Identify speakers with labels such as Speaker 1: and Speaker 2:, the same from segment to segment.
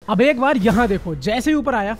Speaker 1: अब एक बार यहाँ देखो, जैसे ही ऊपर आया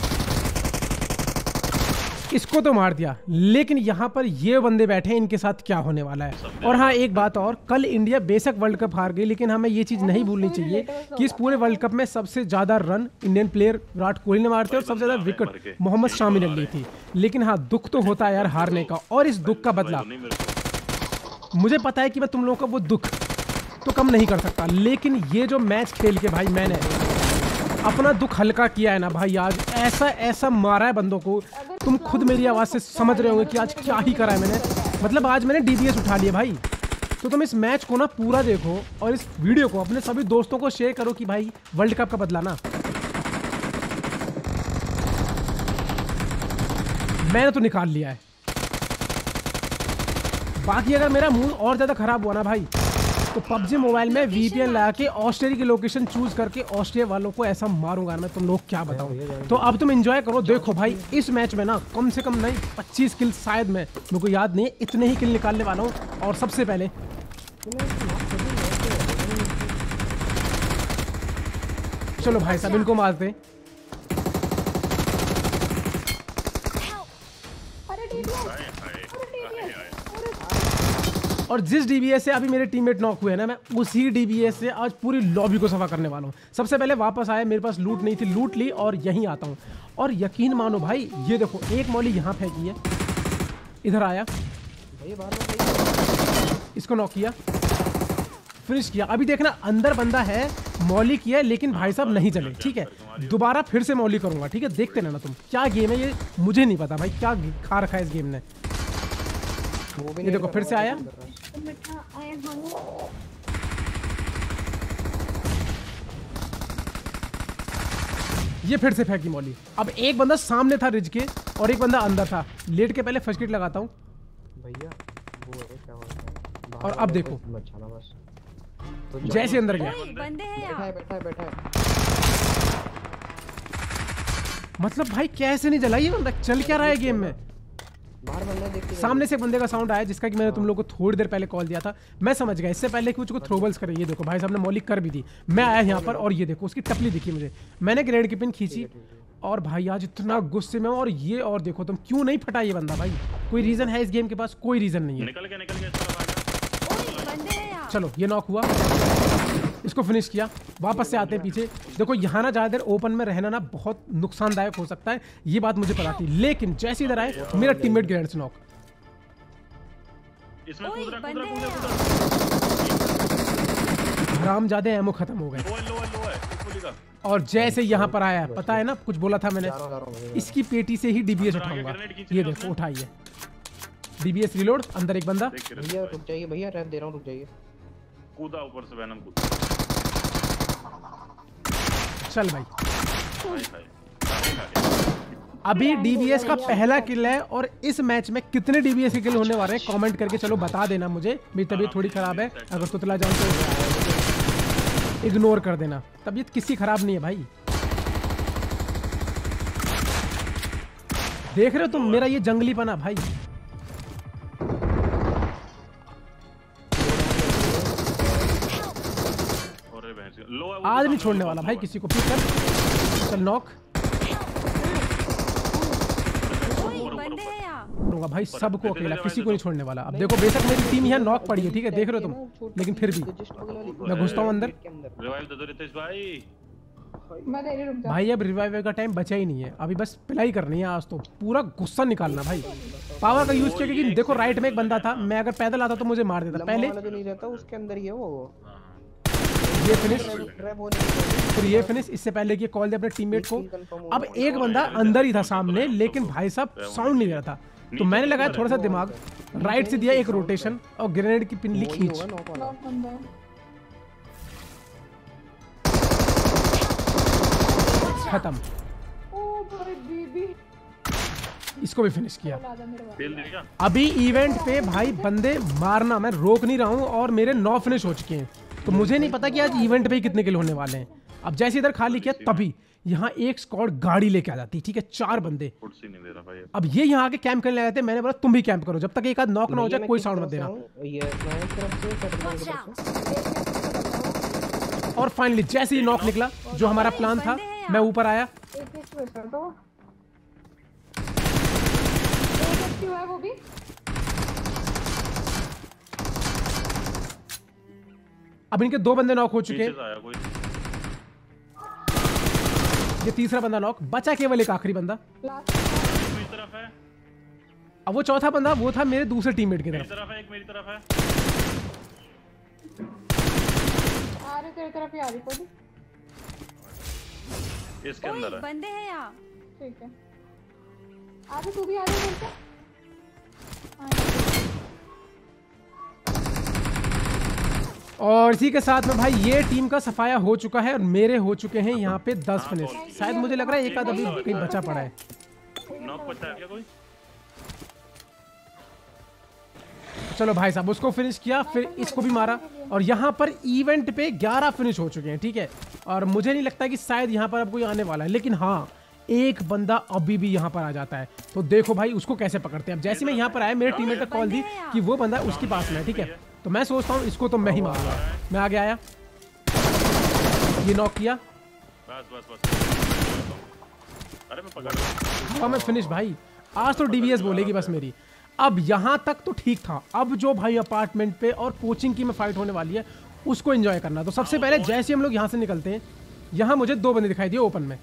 Speaker 1: इसको तो मार दिया, लेकिन यहाँ पर ये बंदे बैठे हैं, इनके साथ क्या होने वाला है। और हाँ एक बात और, कल इंडिया बेशक वर्ल्ड कप हार गई, लेकिन हमें ये चीज़ नहीं भूलनी चाहिए कि इस पूरे वर्ल्ड कप में सबसे ज़्यादा run Indian player Virat Kohli ने मारते और सबसे ज़्यादा विकेट मोहम्मद शामी ने ली थी। लेकिन हाँ दुख तो होता है यार हारने का, और इस दुख का बदला मुझे पता है कि मैं तुम लोगों का वो दुख तो कम नहीं कर सकता, लेकिन ये जो मैच खेल के भाई मैंने अपना दुख हल्का किया है ना भाई, आज ऐसा ऐसा मारा है बंदों को, तुम खुद मेरी आवाज़ से समझ रहे होंगे कि आज क्या ही करा है मैंने। मतलब आज मैंने DBS उठा लिया भाई। तो तुम इस मैच को ना पूरा देखो और इस वीडियो को अपने सभी दोस्तों को शेयर करो कि भाई वर्ल्ड कप का बदला ना मैंने तो निकाल लिया है। बाकी अगर मेरा मूड और ज़्यादा ख़राब हुआ ना भाई, तो PUBG मोबाइल में VPN लगा के ऑस्ट्रेलिया की लोकेशन चूज करके ऑस्ट्रेलिया वालों को ऐसा मारूंगा मैं, तुम लोग क्या बताऊं। तो अब तुम एंजॉय करो। देखो भाई इस मैच में ना कम से कम नहीं 25 किल शायद, मैं मेरे को याद नहीं है, इतने ही किल निकालने वाला हूँ। और सबसे पहले चलो भाई साहब इनको मारते हैं। और जिस DBS से अभी मेरे टीममेट नॉक हुए ना, मैं उसी DBS से आज पूरी लॉबी को सफा करने वाला हूँ। सबसे पहले वापस आया, मेरे पास लूट नहीं थी, लूट ली और यहीं आता हूँ। और यकीन मानो भाई, ये देखो एक मौली यहाँ फेंकी है, इधर आया, इसको नॉक किया, फिनिश किया। अभी देखना अंदर बंदा है, मौली किया है, लेकिन भाई साहब नहीं चले। ठीक है दोबारा फिर से मौली करूंगा। ठीक है देखते ना तुम क्या गेम है ये, मुझे नहीं पता भाई क्या खा रखा है इस गेम ने। ये देखो फिर से आया, ये फिर से फेंकी मौली। अब एक बंदा सामने था रिज के और एक बंदा अंदर था। लेट के पहले फर्स्ट किट लगाता हूँ भैया, वो क्या होता है। और अब देखो तो जैसे अंदर गया, बैठा है। मतलब भाई कैसे नहीं जला ये बंदा, चल क्या रहा है गेम में। सामने से एक बंदे का साउंड आया जिसका कि मैंने तुम लोगों को थोड़ी देर पहले कॉल दिया था। मैं समझ गया इससे पहले कि मुझको थ्रोबल्स करे। ये देखो भाई साहब ने मौलिक कर भी दी, मैं आया यहाँ पर और ये देखो उसकी टपली दिखी मुझे, मैंने ग्रेनेड की पिन खींची और भाई आज इतना गुस्से में। और ये और देखो तुम क्यों नहीं फटा ये बंदा भाई, कोई रीजन है इस गेम के पास? कोई रीजन नहीं है। निकल गया चलो ये नॉक हुआ, इसको फिनिश किया। वापस से आते हैं पीछे। देखो यहाँ ना ज़्यादा देर ओपन में रहना ना बहुत नुकसानदायक हो सकता है, ये बात मुझे पता थी। लेकिन जैसे इधर आए मेरा टीममेट ग्रेनेड से नॉक। हरामजादे एमो खत्म हो गए। और जैसे यहाँ पर आया, पता है ना कुछ बोला था मैंने, इसकी पेटी से ही DBS उठाऊंगा। ये देखो उठाइए DBS रिलोड। अंदर एक बंदा।
Speaker 2: भैया रुक जाइए भैया, रैप दे रहा हूँ, रुक जाइए।
Speaker 3: कूदा ऊपर से वैनम कूदा।
Speaker 1: चल भाई अभी DBS का पहला किल है। और इस मैच में कितने DBS के किल होने वाले हैं कमेंट करके चलो बता देना मुझे। मेरी तबीयत थोड़ी खराब है, अगर तुतला जाऊं तो इग्नोर कर देना, तबीयत किसी खराब नहीं है भाई। देख रहे हो तुम मेरा ये जंगलीपना भाई। आज नहीं छोड़ने वाला भाई किसी को। पिक कर, चल नॉक दूंगा भाई, सबको अकेला, किसी को नहीं छोड़ने वाला। अब देखो बेशक मेरी टीम यहाँ नॉक पड़ी है, ठीक है देख रहे हो तुम, लेकिन फिर भी मैं घुसता हूँ अंदर। भाई अब रिवाइव का टाइम बचा ही नहीं है, अभी बस पिलाई करनी है आज तो, पूरा गुस्सा निकालना भाई। पावर का यूज किया क्योंकि देखो राइट में एक बंदा था, मैं अगर पैदल आता तो मुझे मार देता। पहले
Speaker 2: नहीं रहता उसके अंदर ही है वो।
Speaker 1: ये फिनिश, फिर ये फिनिश। इससे पहले कि कॉल दे अपने टीममेट को। अब एक बंदा अंदर ही था सामने, लेकिन भाई साहब साउंड नहीं दे रहा था, तो मैंने लगाया थोड़ा सा दिमाग, राइट से दिया एक रोटेशन और ग्रेनेड की पिन ली खींच। खत्म, इसको भी फिनिश किया। अभी इवेंट पे भाई बंदे मारना मैं रोक नहीं रहा हूँ और मेरे 9 फिनिश हो चुके हैं। तो मुझे नहीं पता कि आज इवेंट पे कितने किल होने वाले हैं। अब जैसे इधर खाली किया तभी यहाँ एक स्क्वाड गाड़ी लेके आ जाती, ठीक है 4 बंदे। अब ये यहाँ आके कैंप करने लगे थे, मैंने बोला तुम भी कैंप करो, जब तक एक आध नॉक ना हो जाए कोई साउंड मत देना। और फाइनली जैसे ही नॉक निकला, जो हमारा प्लान था, मैं ऊपर आया।
Speaker 4: एक मिनट तो एक है वो भी।
Speaker 1: अब इनके 2 बंदे नॉक हो चुके हैं।
Speaker 3: पीछे से आया कोई।
Speaker 1: ये तीसरा बंदा नॉक, बचा केवल एक आखिरी बंदा।
Speaker 4: लास्ट
Speaker 3: मेरी तरफ है,
Speaker 1: अब वो चौथा बंदा वो था मेरे दूसरे टीममेट की
Speaker 3: मेरी
Speaker 1: तरफ।
Speaker 3: तरफ है, एक मेरी तरफ है।
Speaker 4: आ रहे तेरी तरफ ही आ रही कोई।
Speaker 3: इसके अंदर है।
Speaker 5: बंदे हैं यहाँ।
Speaker 4: ठीक है, आगे तू भी आ रही है।
Speaker 1: और इसी के साथ में भाई ये टीम का सफाया हो चुका है और मेरे हो चुके हैं यहाँ पे 10 फिनिश। शायद मुझे लग रहा है एक आध अभी कहीं बचा पड़ा है।
Speaker 3: नॉक बचा है क्या कोई?
Speaker 1: चलो भाई साहब उसको फिनिश किया, फिर इसको भी मारा और यहाँ पर इवेंट पे 11 फिनिश हो चुके हैं। ठीक है, और मुझे नहीं लगता कि शायद यहाँ पर अब कोई आने वाला है, लेकिन हाँ एक बंदा अभी भी यहाँ पर आ जाता है। तो देखो भाई उसको कैसे पकड़ते हैं। अब जैसे मैं यहाँ पर आया, मेरे टीममेट ने कॉल दी कि वो बंदा उसके पास में है। ठीक है, तो मैं सोचता हूँ इसको तो मैं ही मारूंगा। मैं आगे आया, ये नॉक किया,
Speaker 3: बस बस बस। अरे मैं पकड़ लूं।
Speaker 1: हाँ मैं फिनिश भाई। आज तो डीवीएस बोलेगी बस मेरी। अब यहाँ तक तो ठीक था। अब जो भाई अपार्टमेंट पे और कोचिंग की में फाइट होने वाली है उसको एंजॉय करना। तो सबसे पहले जैसे हम लोग यहाँ से निकलते हैं, यहाँ मुझे 2 बंदे दिखाई दिए ओपन में।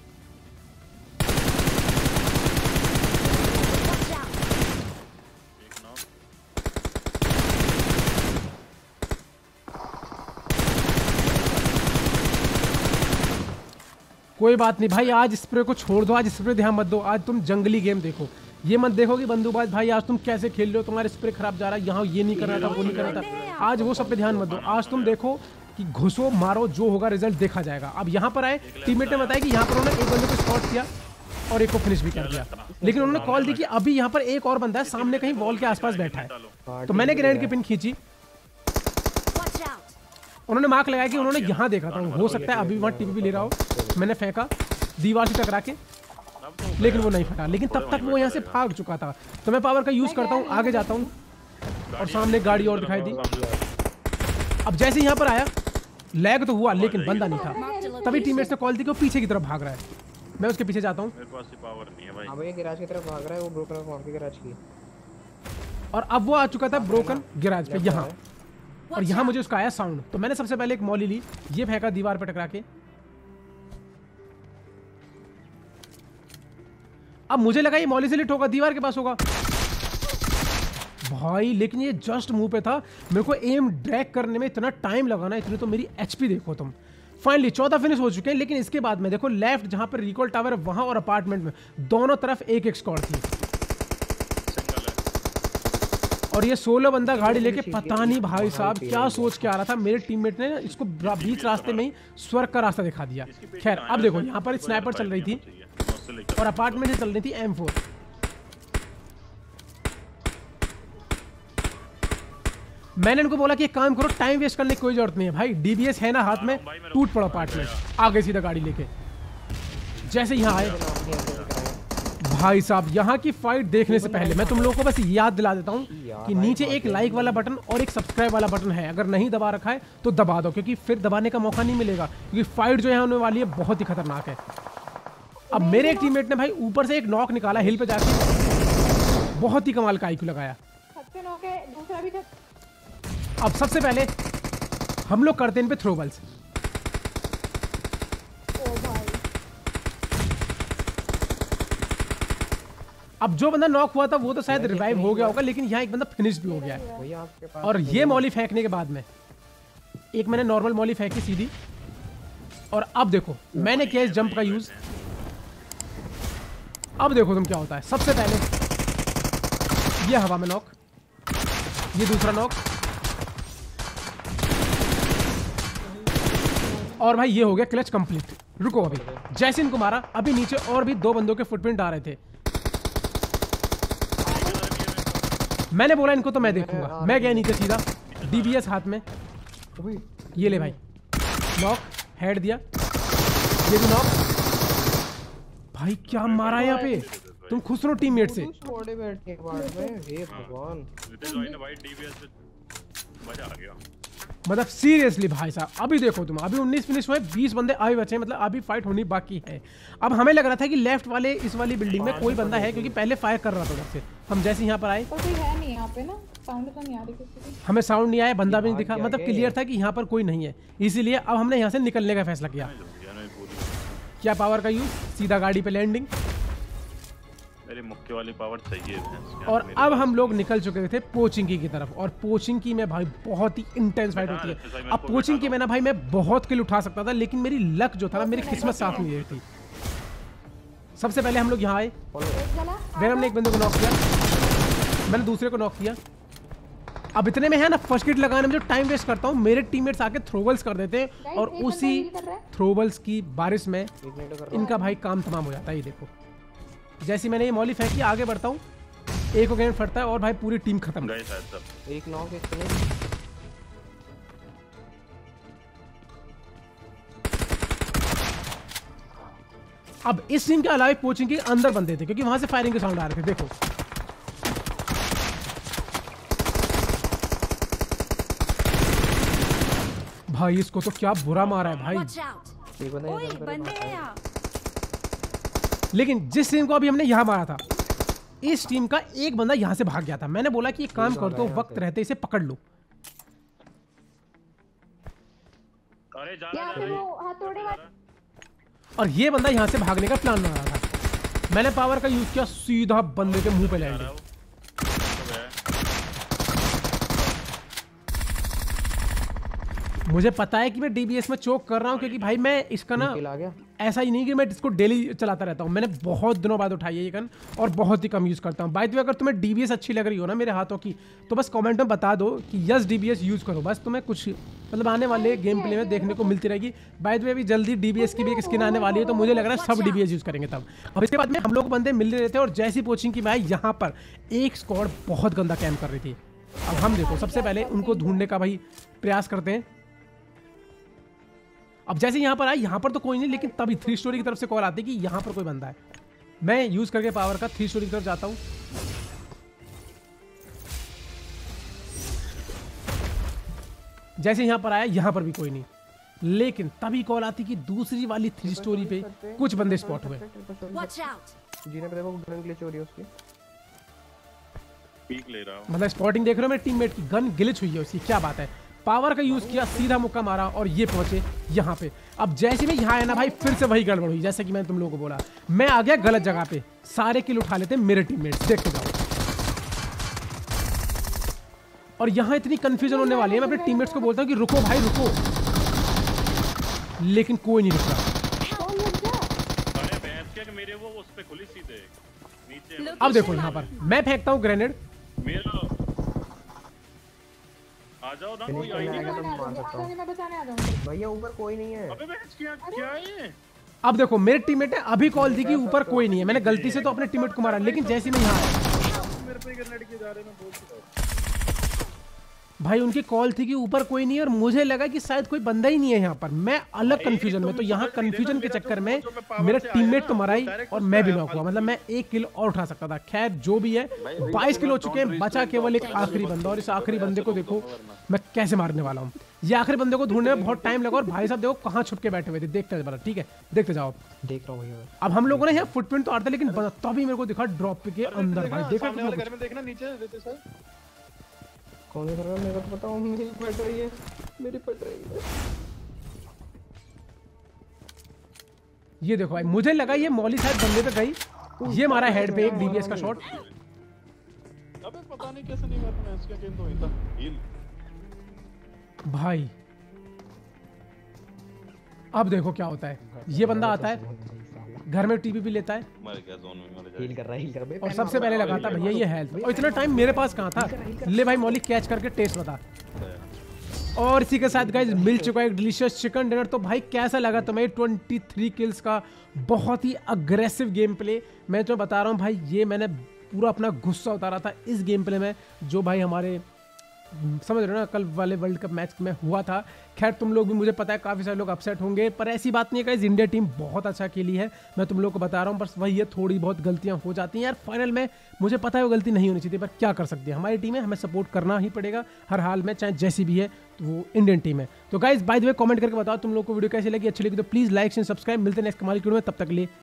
Speaker 3: एक नॉक।
Speaker 1: कोई बात नहीं भाई, आज स्प्रे को छोड़ दो, आज स्प्रे ध्यान मत दो। आज तुम जंगली गेम देखो, ये मत देखो कि बंदूकबाज भाई आज तुम कैसे खेल रहे हो, तुम्हारे स्प्रे खराब जा रहा है, यहाँ ये नहीं करना था, वो नहीं करना था। आज वो सब पे ध्यान मत दो। आज तुम देखो कि घुसो मारो, जो होगा रिजल्ट देखा जाएगा। अब यहाँ पर आए, टीममेट ने बताया कि यहाँ पर उन्होंने एक बंदे को स्पॉट किया और एक को फिनिश भी कर दिया, लेकिन उन्होंने कॉल दी कि अभी यहाँ पर एक और बंदा है सामने कहीं वॉल के आसपास बैठा है। तो मैंने ग्रेनेड की पिन खींची, उन्होंने मार्क लगाया कि उन्होंने यहाँ देखा था, हो सकता है अभी वहाँ टीवी भी ले रहा हो। मैंने फेंका दीवार से टकरा के, लेकिन वो नहीं फटा। लेकिन तब तक वो यहाँ से भाग चुका था। तो मैं पावर का यूज करता हूँ, आगे जाता हूँ और सामने गाड़ी और दिखाई दी। अब जैसे यहाँ पर आया, लैग तो हुआ लेकिन बंदा नहीं था। तभी टीममेट्स ने कॉल दी कि वो पीछे की तरफ भाग रहा है। मैं उसके पीछे जाता हूँ।
Speaker 3: मेरे पास ये पावर नहीं है भाई।
Speaker 2: अब ये गैराज की तरफ भाग रहा है, वो ब्रोकन वहां के गैराज की।
Speaker 1: और अब वो आ चुका था ब्रोकन गैराज पे यहाँ, और यहाँ मुझे उसका आया साउंड। तो मैंने सबसे पहले एक मॉली ली, ये फेंका दीवार पे टकरा के। अब मुझे लगा ये मॉली से लिट होगा, दीवार के पास होगा भाई, लेकिन ये जस्ट मुंह पे था। मेरे को एम ड्रैग करने में इतना टाइम लगा ना, इतनी तो मेरी एचपी देखो तुम। फाइनली 14 फिनिश हो चुके हैं। लेकिन इसके बाद में देखो लेफ्ट जहां पर रिकॉल टावर है वहां और अपार्टमेंट में दोनों तरफ एक एक स्क्वाड थी। और ये 16 बंदा गाड़ी लेके पता नहीं भाई साहब क्या सोच के आ रहा था। मेरे टीममेट ने इसको बीच रास्ते में ही स्वर्ग का रास्ता दिखा दिया। खैर अब देखो यहाँ पर स्नाइपर चल रही थी और अपार्टमेंट से चल रही थी M4। मैंने इनको बोला कि एक काम करो, टाइम वेस्ट करने की कोई जरूरत नहीं है भाई, डीबीएस है ना हाथ में, टूट पड़ो अपार्टमेंट, आगे सीधा गाड़ी लेके। जैसे यहाँ आए भाई साहब, यहाँ की फाइट देखने से पहले मैं तुम लोगों को बस याद दिला देता हूँ कि नीचे एक लाइक वाला बटन और एक सब्सक्राइब वाला बटन है। अगर नहीं दबा रखा है तो दबा दो, क्योंकि फिर दबाने का मौका नहीं मिलेगा, क्योंकि फाइट जो है होने वाली है बहुत ही खतरनाक है। अब मेरे एक टीममेट ने भाई ऊपर से एक नॉक निकाला हिल पे जाके, बहुत ही कमाल का आईक्यू लगाया।
Speaker 4: दूसरा भी था।
Speaker 1: अब सबसे पहले हम लोग करते हैं इन पे थ्रोबल्स। अब जो बंदा नॉक हुआ था वो तो शायद रिवाइव हो गया होगा, लेकिन यहाँ एक बंदा फिनिश भी हो गया है। और ये मॉली फेंकने के बाद में एक मैंने नॉर्मल मॉली फेंकी सीधी, और अब देखो मैंने किया इस जंप का यूज। अब देखो तुम क्या होता है। सबसे पहले ये हवा में नॉक, ये दूसरा नॉक, और भाई ये हो गया क्लच कंप्लीट। रुको, अभी जैसे इनको मारा अभी नीचे और भी 2 बंदों के फुटप्रिंट आ रहे थे। मैंने बोला इनको तो मैं देखूंगा, मैं गया नीचे सीधा, डीबीएस हाथ में, ये ले भाई नॉक, हेड दिया, ये भी नॉक। भाई क्या मारा है यहाँ पे, तुम खुश रहो टीममेट से।
Speaker 2: छोड़े बैठने के बाद में, हे भगवान,
Speaker 3: भाई डीबीएस से मजा आ गया।
Speaker 1: मतलब सीरियसली भाई साहब, अभी देखो तुम, अभी 19 फिनिश हुए, 20 बंदे अभी बचे हैं, मतलब अभी फाइट होनी बाकी है। अब हमें लग रहा था कि लेफ्ट वाले इस वाली बिल्डिंग में कोई बंदा है, क्योंकि पहले फायर कर रहा था उधर से। हम जैसे यहाँ पर आए,
Speaker 4: और कोई है नहीं यहाँ पे ना, साउंड तो नहीं आ रही किसी की।
Speaker 1: हमें साउंड नहीं आया, बंदा भी नहीं दिखा, मतलब क्लियर था कि यहाँ पर कोई नहीं है। इसीलिए अब हमने यहाँ से निकलने का फैसला किया। क्या पावर का यूज, सीधा गाड़ी पे लैंडिंग,
Speaker 3: मेरी मुक्के वाली पावर चाहिए है।
Speaker 1: और अब हम लोग निकल चुके थे पोचिंकी की तरफ। और पोचिंकी में भाई बहुत ही इंटेंस फाइट होती है। अब पोचिंकी में ना भाई मैं बहुत किल उठा सकता था, लेकिन मेरी लक जो था ना, मेरी किस्मत साथ नहीं दे रही थी। सबसे पहले हम लोग यहाँ आए,
Speaker 4: एक जला
Speaker 1: वेनम ने एक बंदे को नॉक किया, मैंने दूसरे को नॉक किया। अब इतने में है ना, फर्स्ट किट लगाने में जो टाइम वेस्ट करता हूँ, मेरे टीममेट्स आके थ्रोबल्स कर देते हैं, और
Speaker 4: एक
Speaker 1: उसी
Speaker 4: बंदा heal कर रहा है।
Speaker 1: थ्रोबल्स की बारिश में
Speaker 2: 1 मिनट कर
Speaker 1: इनका भाई काम तमाम हो जाता है। ये देखो, जैसे मैंने ये मौली फेंकी, आगे बढ़ता हूँ, एक को गेंद फटता है और भाई पूरी टीम खत्म।
Speaker 3: गए शायद सब।
Speaker 2: एक नॉक, एक फिनिश।
Speaker 1: अब इस टीम के अलावा कोचिंग के अंदर बंदे थे, क्योंकि वहां से फायरिंग के साउंड आ रहे थे। देखो भाई, इसको तो क्या बुरा मारा है भाई।
Speaker 5: Watch out!
Speaker 2: एक बंदा
Speaker 5: ओए
Speaker 2: यहाँ
Speaker 5: बंदे हैं यहाँ।
Speaker 1: लेकिन जिस टीम को अभी हमने यहाँ मारा था, इस टीम का एक बंदा यहाँ से भाग गया था। मैंने बोला कि एक काम कर दो, वक्त रहते इसे पकड़ लो।
Speaker 3: अरे जा
Speaker 4: यहाँ पे वो हथौड़े वाले
Speaker 1: और ये बंदा यहाँ से भागने का प्लान बना रहा था। मैंने पावर का यूज किया, सीधा बंदे के मुंह पे लैंड। मुझे पता है कि मैं डीबीएस में चोक कर रहा हूँ, क्योंकि भाई मैं इसका ना,
Speaker 2: किल आ गया।
Speaker 1: ऐसा ही नहीं कि मैं इसको डेली चलाता रहता हूँ। मैंने बहुत दिनों बाद उठाई है ये गन, और बहुत ही कम यूज़ करता हूँ। बाय द वे, अगर तुम्हें डीबीएस अच्छी लग रही हो ना मेरे हाथों की, तो बस कमेंट में बता दो कि यस डीबीएस यूज़ करो। बस तुम्हें कुछ मतलब आने वाले गेम प्ले में देखने को मिलती रहेगी। बाय द वे, अभी जल्दी डीबीएस की भी एक स्किन आने वाली है, तो मुझे लग रहा है सब डीबीएस यूज़ करेंगे तब। अब इसके बाद में हम लोग बंदे मिल रहे थे, और जैसी कोचिंग की मैं यहाँ पर एक स्क्वाड बहुत गंदा कैम्प कर रही थी। अब हम देखो, सबसे पहले उनको ढूंढने का भाई प्रयास करते हैं। अब जैसे यहाँ पर आए, यहाँ पर तो कोई नहीं, लेकिन तभी 3 स्टोरी की तरफ से कॉल आती है कि यहाँ पर कोई बंदा है। मैं यूज करके पावर का 3 स्टोरी की तरफ जाता हूँ। जैसे यहाँ पर आया, यहाँ पर भी कोई नहीं, लेकिन तभी कॉल आती कि दूसरी वाली 3 स्टोरी पे कुछ बंदे स्पॉट हुए।
Speaker 5: Watch out!
Speaker 2: जीने पे देखो, गन ग्लिच हो रही है उसकी।
Speaker 3: पीक ले रहा हूँ।
Speaker 1: मतलब स्पॉटिंग देख रहे हो मेरे टीममेट की, गन ग्लिच हुई है उसकी, क्या बात है। पावर का यूज किया, सीधा मुक्का मारा, और ये पहुंचे यहाँ पे। अब जैसे मैं यहाँ आया ना भाई, फिर से वही गड़बड़ हुई, जैसे कि मैंने तुम लोगों को बोला। मैं आ गया गलत जगह पे, सारे किल उठा लेते मेरे टीममेट्स, देखते जाओ। और यहाँ इतनी कंफ्यूजन होने वाली है, मैं अपने टीममेट्स को बोलता हूँ कि रुको भाई रुको, लेकिन कोई नहीं रुक रहा।
Speaker 3: अरे भैंस के मेरे वो उस पे खुली सीधे नीचे।
Speaker 1: अब देखो यहाँ पर मैं फेंकता हूँ ग्रेनेड,
Speaker 3: मेरा आ जाओ ना, कोई आई नहीं।
Speaker 2: तो मार सकता हूँ।
Speaker 4: मैं बचाने आ जाऊंगा।
Speaker 2: भैया ऊपर कोई नहीं है।
Speaker 3: अबे भैंस क्या है ये?
Speaker 1: अब देखो मेरे टीममेट ने अभी कॉल दी कि ऊपर कोई नहीं है। मैंने गलती से तो अपने टीममेट को मारा, लेकिन जैसे ही मैं यहाँ आया,
Speaker 3: मेरे पे ग्रेनेड के जा रहे ना, बोल तो
Speaker 1: भाई उनकी कॉल थी कि ऊपर कोई नहीं है, और मुझे लगा कि शायद कोई बंदा ही नहीं है यहाँ पर। मैं अलग कंफ्यूजन में, तो यहाँ कंफ्यूजन के चक्कर में मेरा टीममेट तो मरा ही, और मैं भी नॉक हुआ। मतलब मैं 1 किल और उठा सकता था। खैर जो भी है, 22 किल हो चुके हैं, बचा केवल एक आखिरी बंदा। और इस आखिरी बंदे को देखो मैं कैसे मारने वाला हूँ। ये आखिरी बंदे को ढूंढने में बहुत टाइम लगा, और भाई साहब देखो कहाँ छुप के बैठे हुए थे। देखते जाओ, ठीक है देखते जाओ।
Speaker 2: देख रहा हूँ भैया।
Speaker 1: अब हम लोगों ने यहाँ फुटप्रिंट तो आता, लेकिन तभी मेरे को दिखा ड्रॉप के अंदर। भाई देखा
Speaker 3: सामने वाले घर में देखना, नीचे देते सर।
Speaker 2: कौन सा सर्वर, मेरे को तो पता हूँ। मेरी फट रही है, मेरी फट रही है।
Speaker 1: ये देखो भाई, मुझे लगा ये मौली शायद बंदे पे गई, ये मारा हेड पे एक डीबीएस का शॉट।
Speaker 3: अबे पता नहीं कैसे नहीं हुआ था, भैंस का गेम तो हुई था। हील
Speaker 1: भाई अब देखो क्या होता है। ये बंदा आता है, घर में टीवी भी लेता है,
Speaker 3: मर गया जोन में, मर
Speaker 2: हील कर रहा है, हील कर।
Speaker 1: और सबसे पहले लगाता भैया ये हेल्थ। और इतना टाइम मेरे पास कहाँ था। ले भाई मौली कैच करके टेस्ट बता। और इसी के साथ गाइस मिल चुका है एक डिलीशियस चिकन डिनर। तो भाई कैसा लगा तुम्हें 23 किल्स का बहुत ही अग्रेसिव गेम प्ले। मैं तो बता रहा हूँ भाई, ये मैंने पूरा अपना गुस्सा उतारा था इस गेम प्ले में, जो भाई हमारे समझ रहे हो ना, कल वाले वर्ल्ड कप मैच में हुआ था। खैर तुम लोग भी, मुझे पता है काफ़ी सारे लोग अपसेट होंगे, पर ऐसी बात नहीं है गाइस, इंडिया टीम बहुत अच्छा खेली है, मैं तुम लोग को बता रहा हूँ। बस वही है, थोड़ी बहुत गलतियाँ हो जाती हैं यार फाइनल में, मुझे पता है वो गलती नहीं होनी चाहिए, पर क्या कर सकते हैं, हमारी टीम है, हमें सपोर्ट करना ही पड़ेगा हर हाल में, चाहे जैसी भी है, तो वो इंडियन टीम है। तो guys by the way comment करके बताओ तुम लोग को वीडियो कैसी लगी, अच्छी लगी तो प्लीज़ लाइक एंड सब्सक्राइब। मिलते हैं नेक्स्ट कमाल की वीडियो में, तब तक के लिए